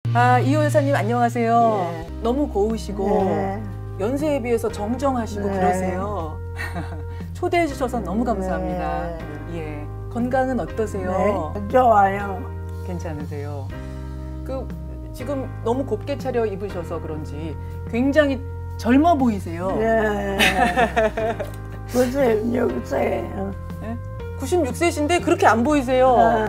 아, 이호 여사님 안녕하세요. 네. 너무 고우시고 네. 연세에 비해서 정정하시고 네. 그러세요. 초대해 주셔서 너무 감사합니다. 네. 예, 건강은 어떠세요? 네, 좋아요. 괜찮으세요? 지금 너무 곱게 차려 입으셔서 그런지 굉장히 젊어 보이세요. 네. 96세예요. 96세신데 그렇게 안 보이세요. 아.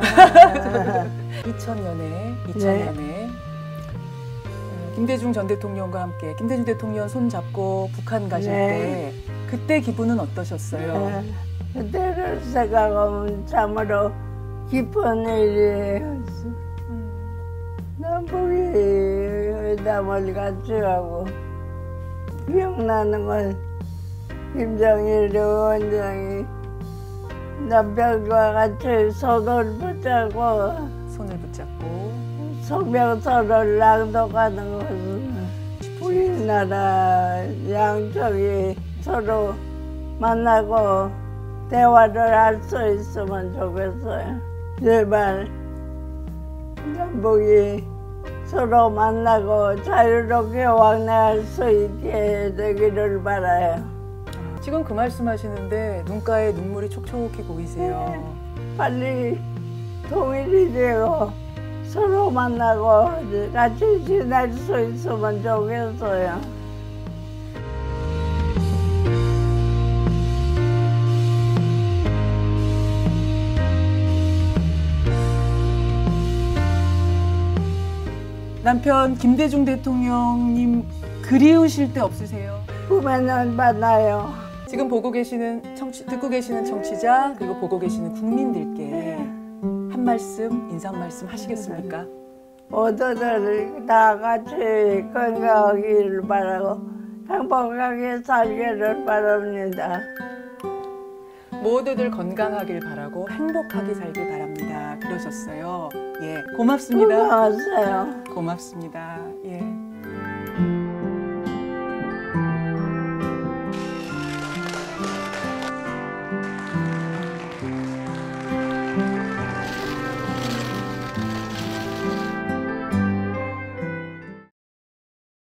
2000년에 김대중 전 대통령과 함께 김대중 대통령 손 잡고 북한 가실 네. 때 그때 기분은 어떠셨어요? 네. 그때를 생각하면 참으로 기쁜 일이에요. 남북이 회담을 같이 하고 기억나는 건 김정일 위원장이 남편과 같이 손을 붙잡고 성명서를 낭독하는 것은 우리나라 양쪽이 서로 만나고 대화를 할 수 있으면 좋겠어요. 제발 남북이 서로 만나고 자유롭게 왕래할 수 있게 되기를 바라요. 지금 그 말씀하시는데 눈가에 눈물이 촉촉히 보이세요. 빨리 통일이 되고 서로 만나고 같이 지낼 수 있으면 좋겠어요. 남편 김대중 대통령님 그리우실 때 없으세요? 꿈에는 만나요. 지금 듣고 계시는 청취자 그리고 보고 계시는 국민들께 한 말씀, 인사 말씀 하시겠습니까? 모두들 다 같이 건강하기를 바라고 행복하게 살기를 바랍니다. 모두들 건강하길 바라고 행복하게 살길 바랍니다. 그러셨어요. 예, 고맙습니다. 건강하세요. 고맙습니다. 예.